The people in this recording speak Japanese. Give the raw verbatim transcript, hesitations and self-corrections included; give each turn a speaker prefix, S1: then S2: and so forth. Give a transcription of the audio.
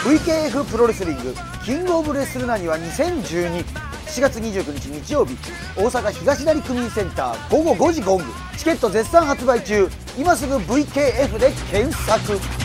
S1: ブイケーエフ プロレスリングキングオブレスルナニはにせんじゅうに、しがつにじゅうくにち日曜日、大阪東成区民センターごごごじゴング。チケット絶賛発売中。今すぐ ブイケーエフ で検索。